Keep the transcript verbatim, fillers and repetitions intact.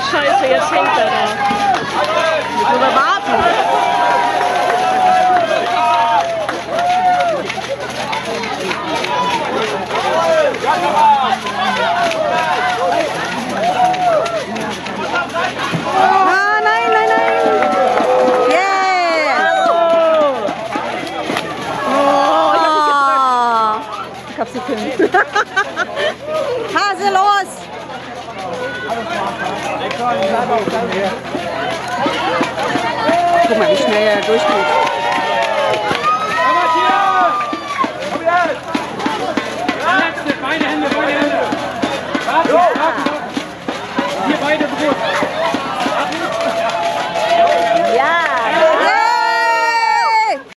Scheiße, jetzt hängt er da. Müssen wir warten. Ah, nein, nein, nein. Yeah. Oh. Ich hab sie gefilmt. Hase, los! Guck mal, wie schnell er durchgeht.